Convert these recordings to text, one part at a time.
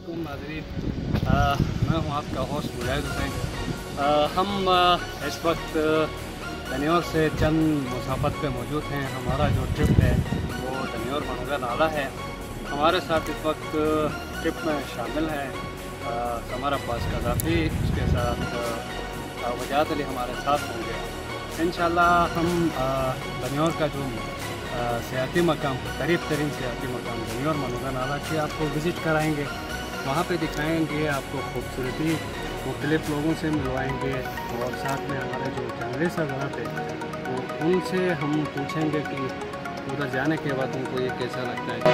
अस्सलामुअलैकुम नाज़रीन, मैं हूं आपका होस्ट मुजाहिद हुसैन। हम इस वक्त दनियोर से चंद मुसाफत पे मौजूद हैं। हमारा जो ट्रिप है वो दनियोर मनोगा नाला है। हमारे साथ इस वक्त ट्रिप में शामिल हैं समर अब्बास कज़ाफ़ी, उसके साथ वजाहत अली हमारे साथ होंगे। इंशाल्लाह हम दनियोर का जो सियाती मकाम, करीब तरीन सियाती मकाम दनियोर मनोगा नाला के आपको विज़िट कराएंगे। वहाँ पे दिखाएंगे आपको खूबसूरती, मुख्तलिफ़ लोगों से मिलवाएंगे और साथ में हमारे जो जर्नलिस्ट वगैरह थे तो उनसे हम पूछेंगे कि उधर जाने के बाद उनको ये कैसा लगता है।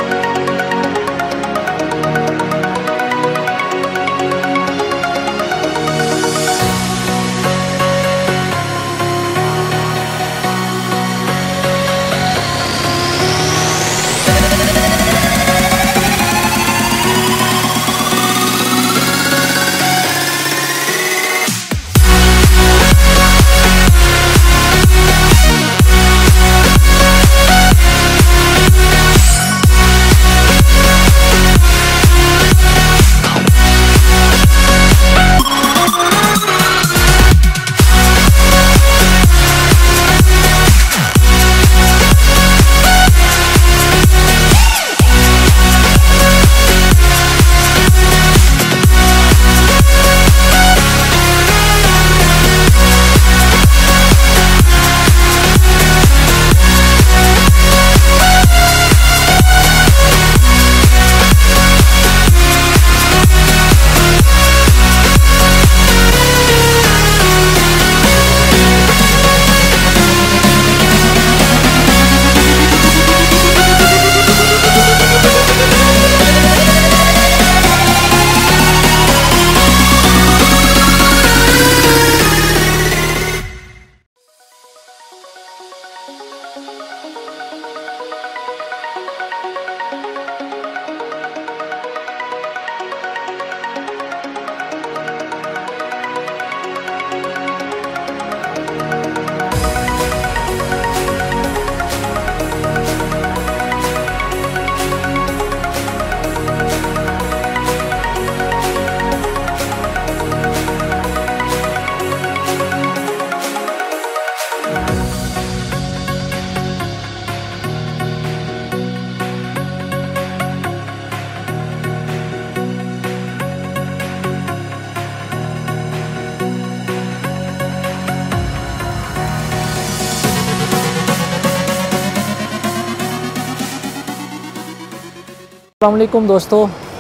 अस्सलामुअलैकुम दोस्तों,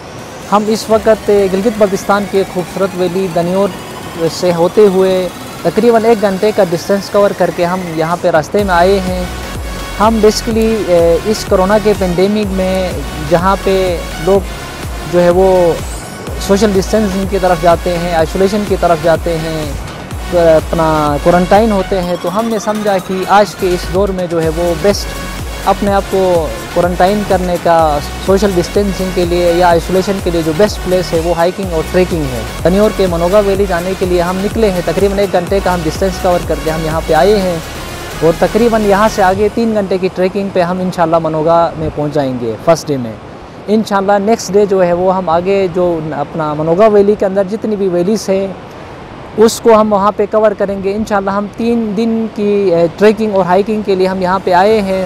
हम इस वक्त गिलगित बल्तिस्तान के खूबसूरत वैली दनियोर से होते हुए तकरीबन 1 घंटे का डिस्टेंस कवर करके हम यहाँ पे रास्ते में आए हैं। हम बेसिकली इस कोरोना के पेंडेमिक में जहाँ पे लोग जो है वो सोशल डिस्टेंसिंग की तरफ जाते हैं, आइसोलेशन की तरफ जाते हैं, अपना क्वारंटाइन होते हैं, तो हमने समझा कि आज के इस दौर में जो है वो बेस्ट अपने आप को क्वारंटाइन करने का, सोशल डिस्टेंसिंग के लिए या आइसोलेशन के लिए जो बेस्ट प्लेस है वो हाइकिंग और ट्रैकिंग है। दनियोर के मनोगा वैली जाने के लिए हम निकले हैं। तकरीबन 1 घंटे का हम डिस्टेंस कवर करके हम यहाँ पे आए हैं और तकरीबन यहाँ से आगे 3 घंटे की ट्रैकिंग पे हम इंशाल्लाह मनोगा में पहुँच जाएंगे फर्स्ट डे में। इंशाल्लाह नेक्स्ट डे जो है वो हम आगे जो अपना मनोगा वैली के अंदर जितनी भी वैलीज़ है उसको हम वहाँ पे कवर करेंगे। इंशाल्लाह हम 3 दिन की ट्रैकिंग और हाइकिंग के लिए हम यहाँ पे आए हैं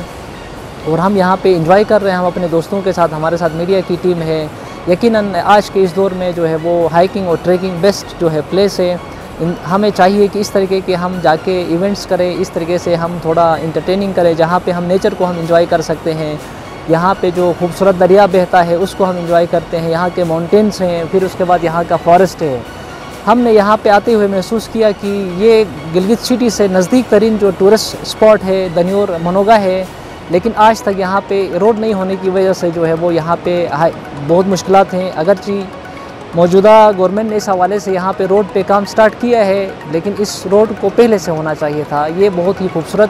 और हम यहाँ पे एंजॉय कर रहे हैं। हम अपने दोस्तों के साथ, हमारे साथ मीडिया की टीम है। यकीनन आज के इस दौर में जो है वो हाइकिंग और ट्रैकिंग बेस्ट जो है प्लेस है। हमें चाहिए कि इस तरीके के हम जाके इवेंट्स करें, इस तरीके से हम थोड़ा इंटरटेनिंग करें जहाँ पे हम नेचर को हम एंजॉय कर सकते हैं। यहाँ पे जो खूबसूरत दरिया बहता है उसको हम एंजॉय करते हैं, यहाँ के माउंटेन्स हैं, फिर उसके बाद यहाँ का फॉरेस्ट है। हमने यहाँ पे आते हुए महसूस किया कि ये गिलगित सिटी से नज़दीक तरीन जो टूरिस्ट स्पॉट है दनियोर मनोगा है, लेकिन आज तक यहाँ पे रोड नहीं होने की वजह से जो है वो यहाँ पे बहुत मुश्किलात हैं। अगरचि मौजूदा गवर्नमेंट ने इस हवाले से यहाँ पे रोड पे काम स्टार्ट किया है, लेकिन इस रोड को पहले से होना चाहिए था। ये बहुत ही खूबसूरत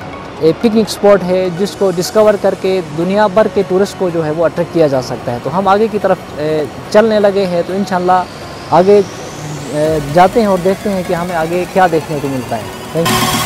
पिकनिक स्पॉट है जिसको डिस्कवर करके दुनिया भर के टूरिस्ट को जो है वो अट्रैक्ट किया जा सकता है। तो हम आगे की तरफ चलने लगे हैं, तो इंशाल्लाह आगे जाते हैं और देखते हैं कि हमें आगे क्या देखने को मिलता है। Thank you.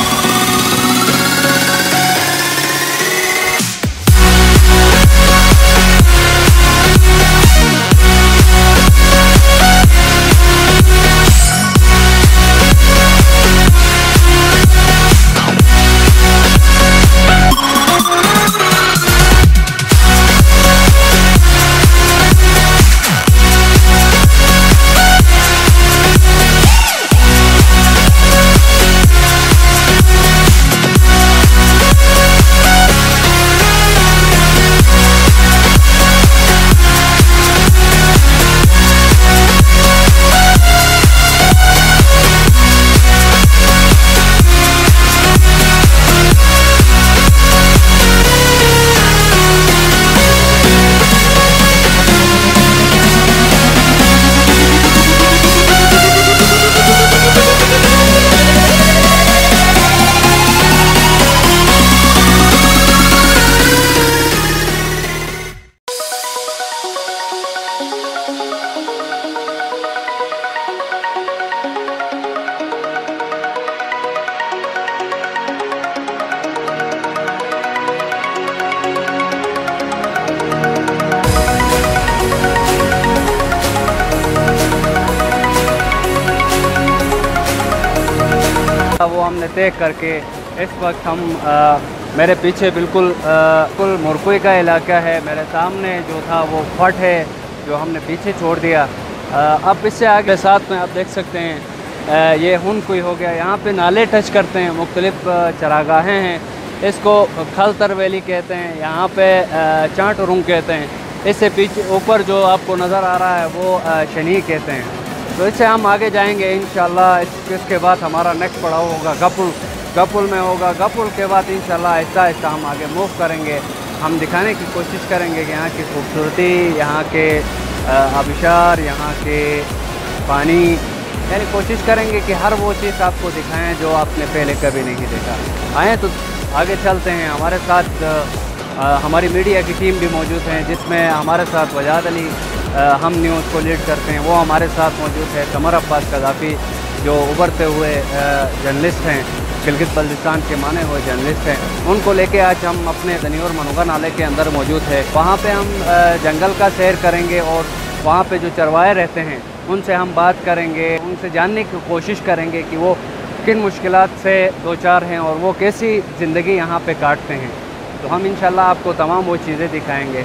देख करके। इस वक्त हम मेरे पीछे बिल्कुल मुरकुई का इलाका है, मेरे सामने जो था वो फट है जो हमने पीछे छोड़ दिया। अब इससे आगे साथ में आप देख सकते हैं ये हुनकुई हो गया। यहाँ पे नाले टच करते हैं, मुख्तलिफ चरागाहें हैं, इसको खलतर वैली कहते हैं, यहाँ पे चांटरुंग कहते हैं। इससे पीछे ऊपर जो आपको नज़र आ रहा है वो शनी कहते हैं। तो इससे हम आगे जाएंगे इंशाल्लाह। इसके बाद हमारा नेक्स्ट पड़ाव होगा गपुल में होगा। गपुल के बाद इंशाल्लाह आहिस्ता आहिस्ता हम आगे मूव करेंगे। हम दिखाने की कोशिश करेंगे कि यहाँ की खूबसूरती, यहाँ के आबिशार, यहाँ के पानी, यानी कोशिश करेंगे कि हर वो चीज़ आपको दिखाएं जो आपने पहले कभी नहीं देखा। आए तो आगे चलते हैं। हमारे साथ हमारी मीडिया की टीम भी मौजूद है, जिसमें हमारे साथ वजाद अली हम न्यूज़ को लीड करते हैं, वो हमारे साथ मौजूद है। कमर अब्बास कज़ाफ़ी जो उभरते हुए जर्नलिस्ट हैं, गिलगित बल्तिस्तान के माने हुए जर्नलिस्ट हैं, उनको लेके आज हम अपने दनियोर मनोगा नाले के अंदर मौजूद है। वहाँ पे हम जंगल का सैर करेंगे और वहाँ पे जो चरवाहे रहते हैं उनसे हम बात करेंगे, उनसे जानने की कोशिश करेंगे कि वो किन मुश्किलात से दो चार हैं और वो कैसी ज़िंदगी यहाँ पे काटते हैं। तो हम इंशाल्लाह आपको तमाम वो चीज़ें दिखाएंगे।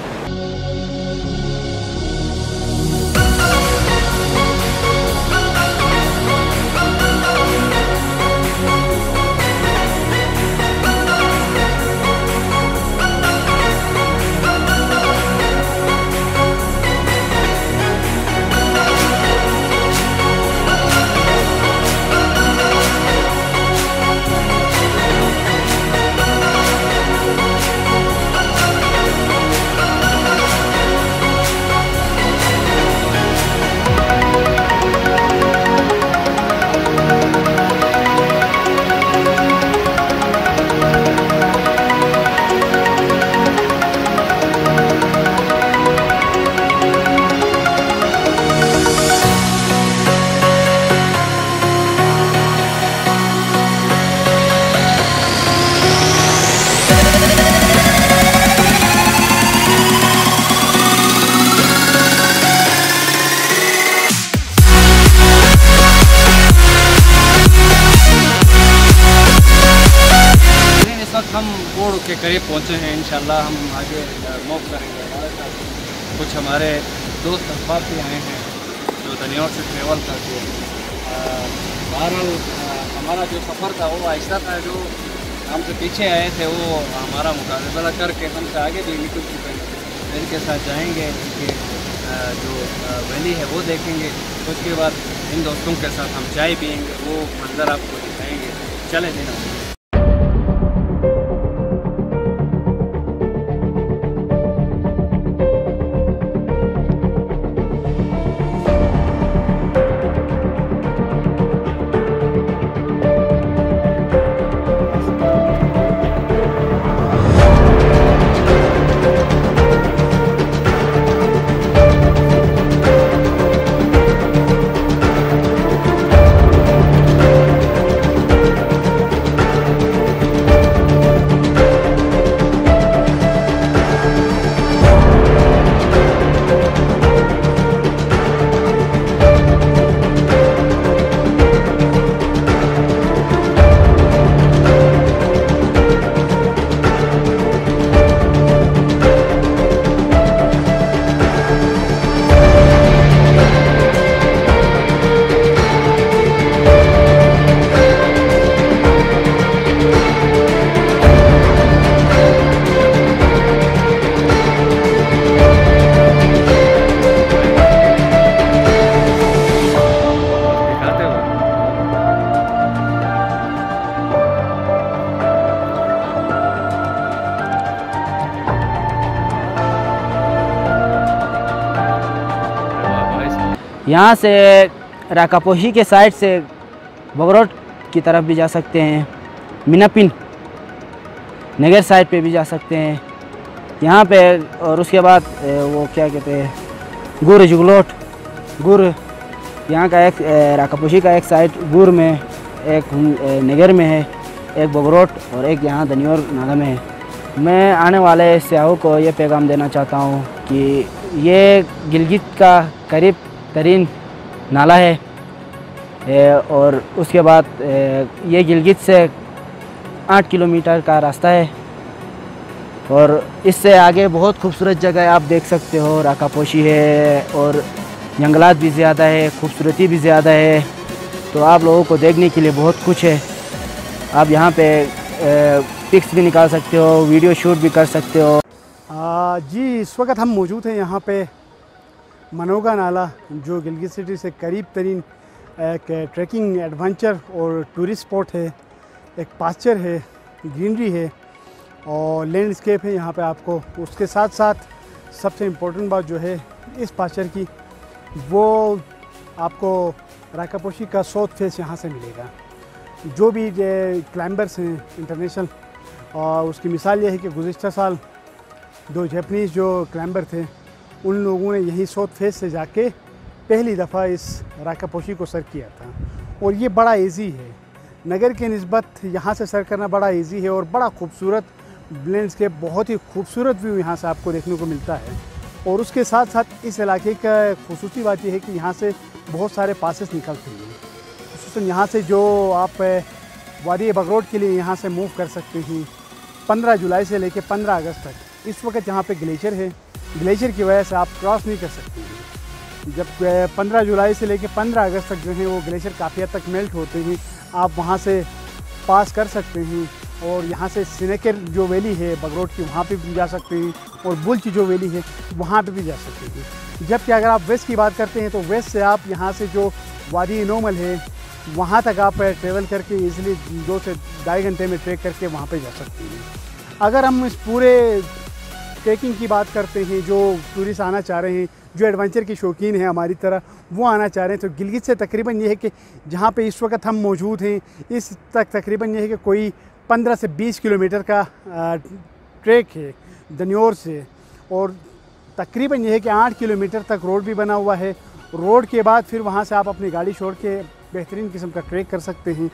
हम बोर्ड के करीब पहुँचे हैं। इंशाल्लाह हम आगे मूव करेंगे। हमारे साथ कुछ हमारे दोस्त अहबाब भी आए हैं जो दनियोर से ट्रेवल करके। बहरहाल हमारा जो सफ़र था वो आहिस्ता था, जो हमसे पीछे आए थे वो हमारा मुकाबला करके हमसे आगे भी निकल चुके हैं। इनके साथ जाएंगे, इनके जो वैली है वो देखेंगे, उसके बाद इन दोस्तों के साथ हम चाय पियेंगे, वो मंज़र आपको दिखाएँगे। चले देना। यहाँ से राकापोही के साइड से बगरोट की तरफ भी जा सकते हैं, मीनापिन नगर साइड पे भी जा सकते हैं यहाँ पे। और उसके बाद वो क्या कहते हैं गुर जुगलोट गुर, यहाँ का एक राकापोशी का एक साइड गुर में, एक नगर में है, एक बगरोट और एक यहाँ दनियोर नाला में है। मैं आने वाले सयाहों को ये पैगाम देना चाहता हूँ कि ये गिलगित का करीब तरीन नाला है। और उसके बाद ये गिलगित से 8 किलोमीटर का रास्ता है और इससे आगे बहुत खूबसूरत जगह है, आप देख सकते हो। राकापोशी है और जंगलात भी ज़्यादा है, खूबसूरती भी ज़्यादा है, तो आप लोगों को देखने के लिए बहुत कुछ है। आप यहाँ पे पिक्स भी निकाल सकते हो, वीडियो शूट भी कर सकते हो। जी, इस वक्त हम मौजूद हैं यहाँ पे मनोगा नाला, जो गिलगित सिटी से करीब तरीन एक ट्रैकिंग एडवेंचर और टूरिस्ट स्पॉट है। एक पास्चर है, ग्रीनरी है और लैंडस्केप है यहाँ पे आपको। उसके साथ साथ सबसे इम्पोर्टेंट बात जो है इस पास्चर की, वो आपको राकापोशी का साउथ फेस यहाँ से मिलेगा। जो भी क्लाइंबर्स हैं इंटरनेशनल, और उसकी मिसाल ये है कि गुज़िश्ता साल 2 जापानीज़ जो क्लाइंबर थे, उन लोगों ने यही साउथ फेस से जाके पहली दफ़ा इस राकापोशी को सर किया था। और ये बड़ा इजी है, नगर के निस्बत यहाँ से सर करना बड़ा इजी है और बड़ा खूबसूरत लैंडस्केप, बहुत ही खूबसूरत व्यू यहाँ से आपको देखने को मिलता है। और उसके साथ साथ इस इलाके का खुसूसी बात यह है कि यहाँ से बहुत सारे पासेस निकलते हैं। खुसूसन यहाँ से जो आप वादी बगरोट के लिए यहाँ से मूव कर सकते हैं 15 जुलाई से लेकर 15 अगस्त तक। इस वक्त यहाँ पे ग्लेशियर है, ग्लेशियर की वजह से आप क्रॉस नहीं कर सकते हैं। जब 15 जुलाई से लेकर 15 अगस्त तक जो है वो ग्लेशियर काफ़ी हद तक मेल्ट होते हैं, आप वहाँ से पास कर सकते हैं। और यहाँ से सिनेकर जो वैली है बगरोट की, वहाँ पे भी जा सकते हैं, और बुल्च जो वैली है वहाँ पे भी जा सकते हैं। जबकि अगर आप वेस्ट की बात करते हैं तो वेस्ट से आप यहाँ से जो वादी नोमल है वहाँ तक आप ट्रेवल करके इजीली 2 से 2.5 घंटे में ट्रैक करके वहाँ पे जा सकते हैं। अगर हम इस पूरे ट्रैकिंग की बात करते हैं, जो टूरिस्ट आना चाह रहे हैं, जो एडवेंचर के शौकीन हैं हमारी तरह, वो आना चाह रहे हैं, तो गिलगित से तकरीबन ये है कि जहाँ पे इस वक्त हम मौजूद हैं, इस तक तकरीबन ये है कि कोई 15 से 20 किलोमीटर का ट्रैक है दनियोर से। और तकरीबन ये है कि 8 किलोमीटर तक रोड भी बना हुआ है। रोड के बाद फिर वहाँ से आप अपनी गाड़ी छोड़ के बेहतरीन किस्म का ट्रैक कर सकते हैं।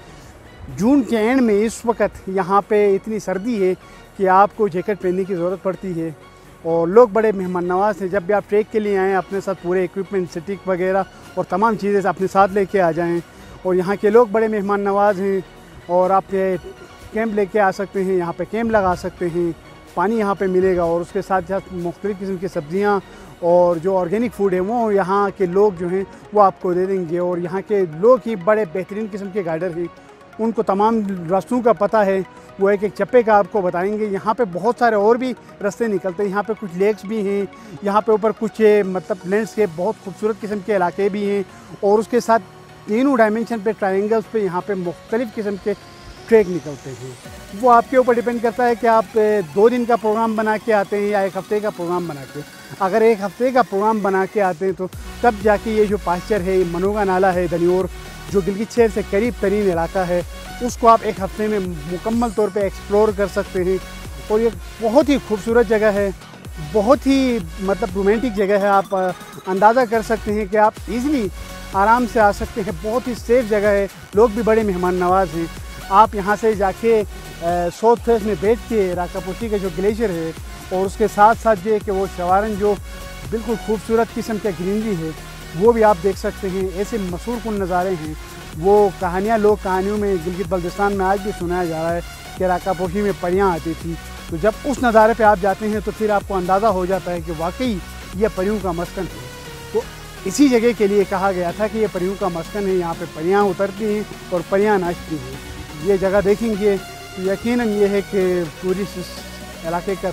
जून के एंड में इस वक्त यहाँ पे इतनी सर्दी है कि आपको जैकेट पहनने की ज़रूरत पड़ती है। और लोग बड़े मेहमान नवाज़ हैं। जब भी आप ट्रैक के लिए आएँ, अपने साथ पूरे इक्विपमेंट, स्टिक वगैरह और तमाम चीज़ें अपने साथ लेके आ जाएं। और यहाँ के लोग बड़े मेहमान नवाज़ हैं। और आप कैंप लेके आ सकते हैं, यहाँ पे कैंप लगा सकते हैं, पानी यहाँ पे मिलेगा। और उसके साथ साथ मुख्तलिफ़ किस्म की सब्ज़ियाँ और जो ऑर्गेनिक फूड है वो यहाँ के लोग जो हैं वो आपको दे देंगे। और यहाँ के लोग ही बड़े बेहतरीन किस्म के गाइडर हैं, उनको तमाम रास्तों का पता है, वो एक एक चप्पे का आपको बताएंगे। यहाँ पे बहुत सारे और भी रास्ते निकलते हैं, यहाँ पे कुछ लेक्स भी हैं, यहाँ पे ऊपर कुछ मतलब लैंडस्केप बहुत खूबसूरत किस्म के इलाके भी हैं। और उसके साथ तीनों डायमेंशन पे, ट्रायंगल्स पे यहाँ पे मुख्तलिफ़ किस्म के ट्रैक निकलते हैं। वो आपके ऊपर डिपेंड करता है कि आप 2 दिन का प्रोग्राम बना के आते हैं या 1 हफ़्ते का प्रोग्राम बना के। अगर 1 हफ़्ते का प्रोग्राम बना के आते हैं तो तब जाके ये जो पास्चर है, मनोगा नाला है दनियोर, जो गिलगित शहर से करीब तरीन इलाका है, उसको आप 1 हफ़्ते में मुकम्मल तौर पे एक्सप्लोर कर सकते हैं। और ये बहुत ही खूबसूरत जगह है, बहुत ही मतलब रोमांटिक जगह है। आप अंदाज़ा कर सकते हैं कि आप ईज़िली आराम से आ सकते हैं। बहुत ही सेफ़ जगह है, लोग भी बड़े मेहमान नवाज़ हैं। आप यहाँ से जाके साउथ फेस में बैठ के राकापोशी का जो ग्लेशियर है और उसके साथ साथ ये कि वो शवारन जो बिल्कुल खूबसूरत किस्म का ग्रीनरी है वो भी आप देख सकते हैं। ऐसे मशहूर कुन नज़ारे हैं, वो कहानियाँ लोग कहानियों में गिलगित बल्तिस्तान में आज भी सुनाया जा रहा है कि राकापोशी में परियाँ आती थी। तो जब उस नज़ारे पे आप जाते हैं तो फिर आपको अंदाज़ा हो जाता है कि वाकई ये परियों का मस्कन है। तो इसी जगह के लिए कहा गया था कि ये परियों का मस्कन है, यहाँ पे परियाँ उतरती हैं और परियाँ नाचती हैं। ये जगह देखेंगे तो यकीनन ये है कि टूरिस्ट इस इलाके का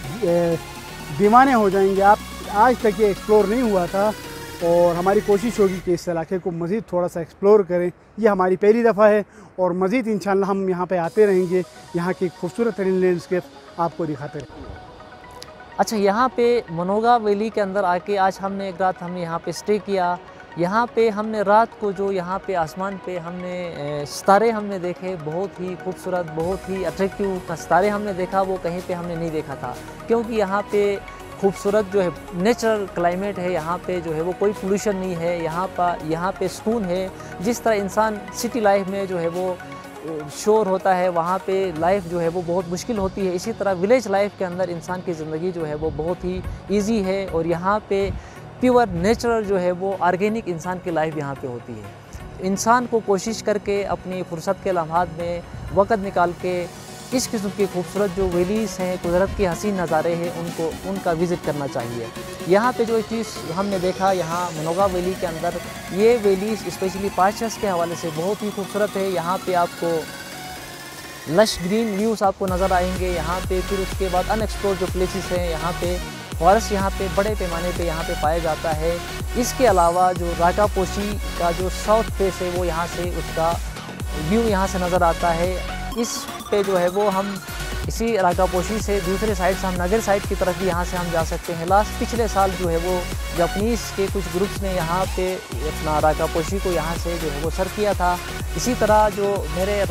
दीवाने हो जाएंगे। आप आज तक ये एक्सप्लोर नहीं हुआ था और हमारी कोशिश होगी कि इस इलाके को मज़ीद थोड़ा सा एक्सप्लोर करें। ये हमारी पहली दफ़ा है और मज़ीद इंशाल्लाह हम यहाँ पे आते रहेंगे, यहाँ की खूबसूरत तरीन लैंडस्केप आपको दिखाते रहेंगे। अच्छा, यहाँ पे मनोगा वैली के अंदर आके आज हमने एक रात हमने यहाँ पे स्टे किया। यहाँ पे हमने रात को जो यहाँ पे आसमान पे हमने सितारे हमने देखे, बहुत ही खूबसूरत, बहुत ही अट्रैक्टिव सितारे हमने देखा, वो कहीं पे हमने नहीं देखा था। क्योंकि यहाँ पे खूबसूरत जो है नेचुरल क्लाइमेट है, यहाँ पे जो है वो कोई पोल्यूशन नहीं है, यहाँ पे सुकून है। जिस तरह इंसान सिटी लाइफ में जो है वो शोर होता है, वहाँ पे लाइफ जो है वो बहुत मुश्किल होती है, इसी तरह विलेज लाइफ के अंदर इंसान की ज़िंदगी जो है वो बहुत ही ईजी है। और यहाँ पे प्योर नेचुरल जो है वो ऑर्गेनिक इंसान की लाइफ यहाँ पे होती है। इंसान को कोशिश करके अपनी फुर्सत के लम्हात में वक़्त निकाल के इस किस्म की खूबसूरत जो वैलीज़ हैं, कुदरत के हसीन नज़ारे हैं, उनका विज़िट करना चाहिए। यहाँ पे जो चीज़ हमने देखा यहाँ मनोगा वैली के अंदर, ये वैलीज़ स्पेशली पास्चर्स के हवाले से बहुत ही खूबसूरत है। यहाँ पे आपको लश ग्रीन व्यूज़ आपको नज़र आएंगे। यहाँ पे फिर उसके बाद अनएक्सप्लोर्ड जो प्लेसेस हैं, यहाँ पे फॉरेस्ट यहाँ पे बड़े पैमाने पे यहाँ पे पाया जाता है। इसके अलावा जो राकापोशी का जो साउथ फेस है वो यहाँ से उसका व्यू यहाँ से नज़र आता है। इस पे जो है वो हम इसी राकापोशी से दूसरे साइड से हम नगर साइड की तरफ भी यहाँ से हम जा सकते हैं। पिछले साल जो है वो जापानीज़ के कुछ ग्रुप्स ने यहाँ पे अपना राकापोशी को यहाँ से जो है वो सर किया था। इसी तरह जो मेरे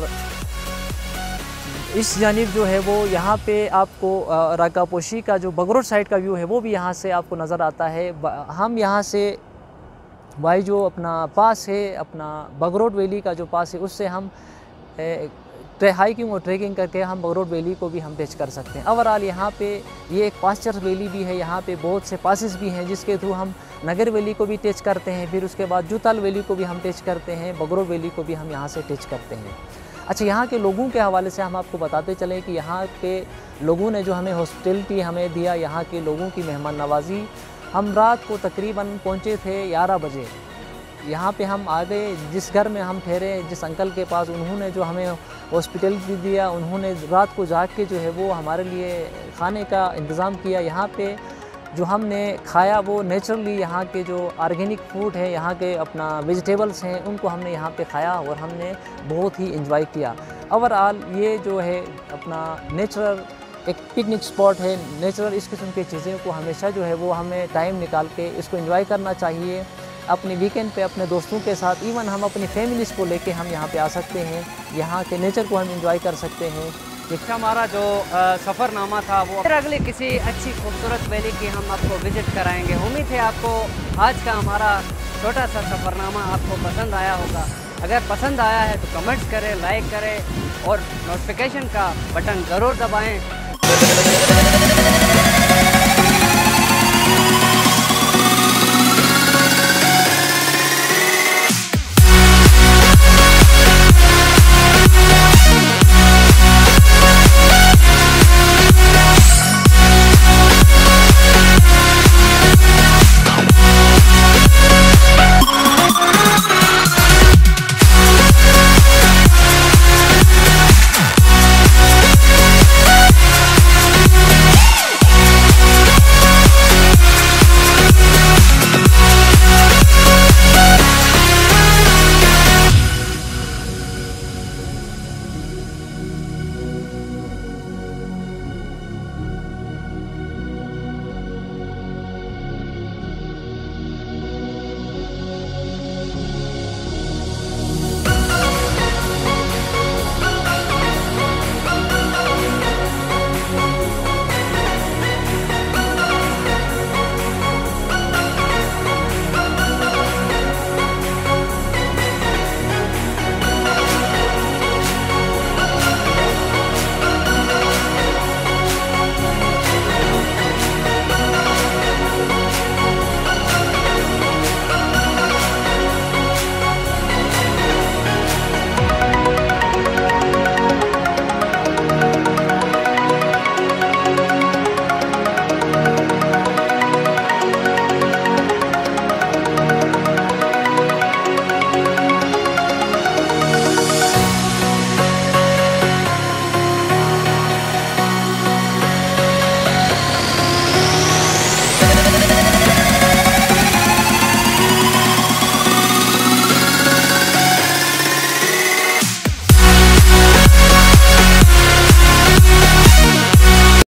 इस जानिब जो है वो यहाँ पे आपको राकापोशी का जो बगरोट साइड का व्यू है वो भी यहाँ से आपको नज़र आता है। हम यहाँ से भाई जो अपना पास है, अपना बगरोट वैली का जो पास है, उससे हम हाइकिंग और ट्रैकिंग करके हम बगरोट वैली को भी हम टच कर सकते हैं। ओवरऑल यहाँ पे ये एक पास्चर वैली भी है। यहाँ पे बहुत से पासेस भी हैं जिसके थ्रू हम नगर वैली को भी टच करते हैं, फिर उसके बाद जूताल वैली को भी हम टच करते हैं, बगरोट वैली को भी हम यहाँ से टच करते हैं। अच्छा, यहाँ के लोगों के हवाले से हम आपको बताते चलें कि यहाँ के लोगों ने जो हमें हॉस्पिटलिटी हमें दिया, यहाँ के लोगों की मेहमान नवाजी, हम रात को तकरीबन पहुँचे थे 11 बजे। यहाँ पे हम आ गए, जिस घर में हम ठहरे, जिस अंकल के पास, उन्होंने जो हमें हॉस्पिटलिटी दिया, उन्होंने रात को जाग के जो है वो हमारे लिए खाने का इंतज़ाम किया। यहाँ पे जो हमने खाया वो नेचुरली यहाँ के जो ऑर्गेनिक फूड है, यहाँ के अपना वेजिटेबल्स हैं, उनको हमने यहाँ पे खाया और हमने बहुत ही इंजॉय किया। ओवरऑल ये जो है अपना नेचुरल एक पिकनिक स्पॉट है। नेचुरल इस किस्म की चीज़ों को हमेशा जो है वो हमें टाइम निकाल के इसको एंजॉय करना चाहिए। अपने वीकेंड पे अपने दोस्तों के साथ, इवन हम अपनी फैमिलीज़ को लेके हम यहाँ पे आ सकते हैं, यहाँ के नेचर को हम एंजॉय कर सकते हैं। हमारा जो सफ़रनामा था वो फिर अगले किसी अच्छी खूबसूरत वैली की हम आपको विज़िट कराएंगे। उम्मीद है आपको आज का हमारा छोटा सा सफ़रनामा आपको पसंद आया होगा। अगर पसंद आया है तो कमेंट्स करें, लाइक करें और नोटिफिकेशन का बटन ज़रूर दबाएं।